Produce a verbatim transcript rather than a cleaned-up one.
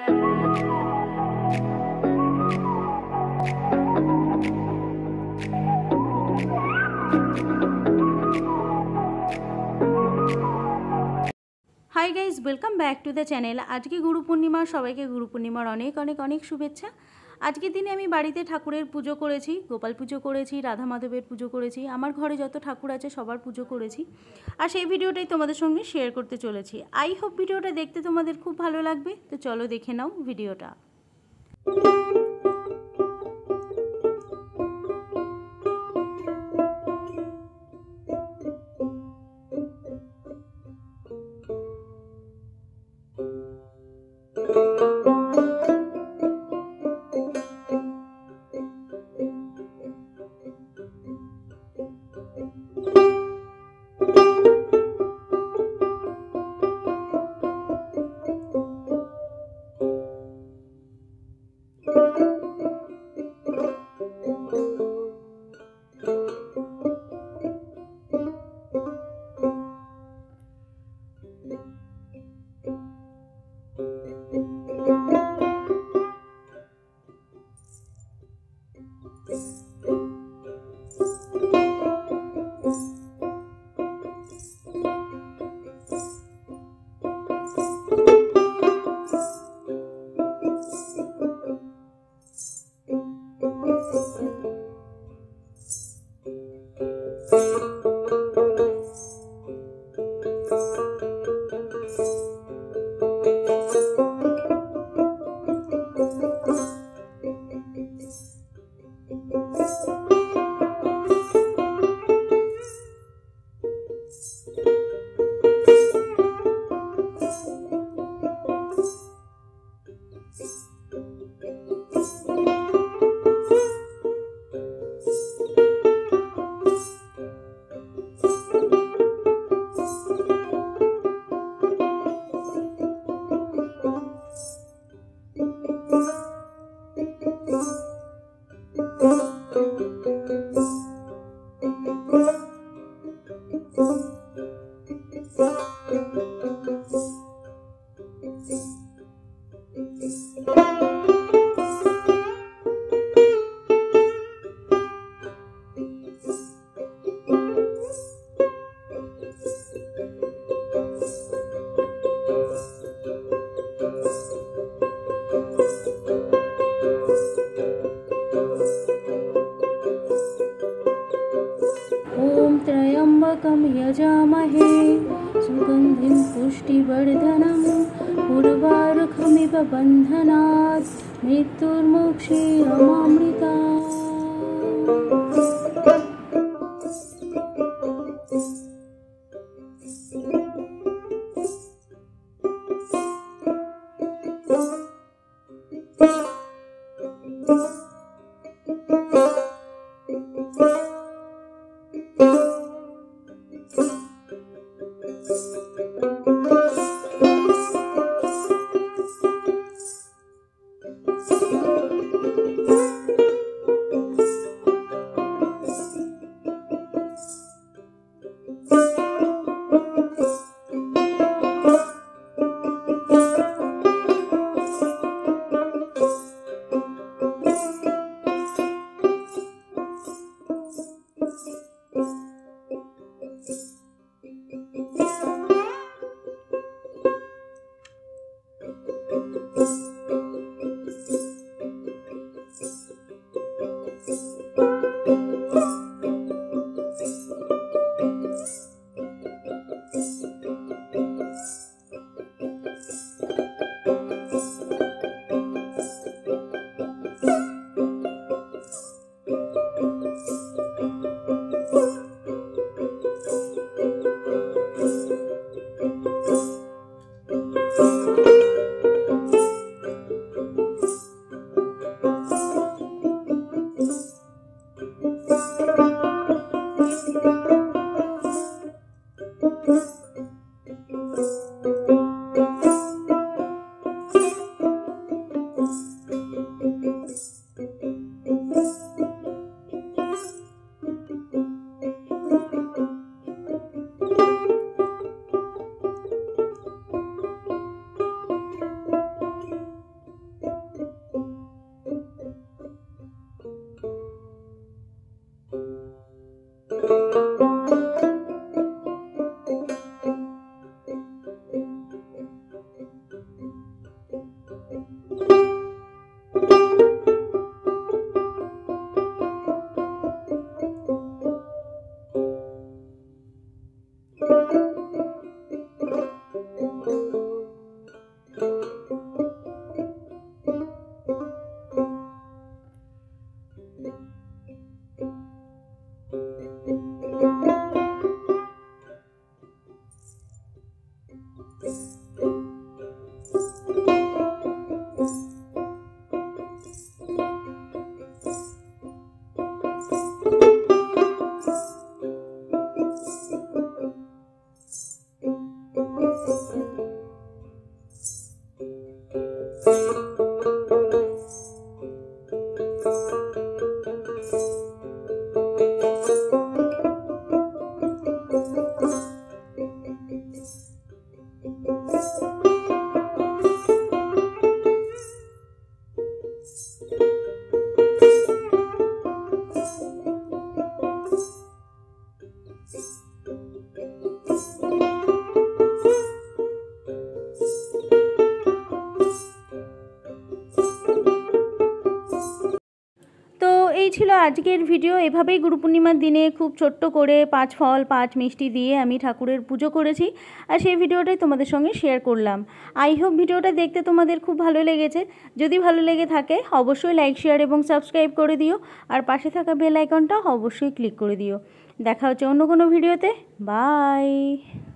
High guys welcome back to the channel. आज के गुरु पूर्णिमा सबाई के गुरु पूर्णिमार अनेक अनेक अनेक शुभेच्छा। आज के दिने आमी बाड़ीते ठाकुरेर पुजो करेছি, गोपाल पुजो करेছি, राधा माधवेर पुजो करेছি, आमार घरे जत ठाकुर आछे सबार पुजो करेছি और सेई भिडियोटाई तोमादेर संगे शेयर करते चलेছি। आई होप भिडियोटा देखते तोमादेर खूब भालो लागबे। तो चलो देखे नाओ भिडियोटा। यजामहे सुगंधिं पुष्टिवर्धनम् उर्वारुकमिव बन्धनात् मृत्युर्मोक्षीयमामृतात्। ছিল আজকের ভিডিও। এভাবেই গুরু পূর্ণিমার দিনে খুব ছোট্ট করে পাঁচ ফল পাঁচ মিষ্টি দিয়ে আমি ঠাকুরের পুজো করেছি, আর সেই ভিডিওটাই তোমাদের সঙ্গে শেয়ার করলাম। আই হোপ ভিডিওটা দেখতে তোমাদের খুব ভালো লেগেছে। যদি ভালো লেগে থাকে অবশ্যই লাইক শেয়ার এবং সাবস্ক্রাইব করে দিও, আর পাশে থাকা বেল আইকনটা অবশ্যই ক্লিক করে দিও। দেখা হচ্ছে অন্য কোনো ভিডিওতে। বাই।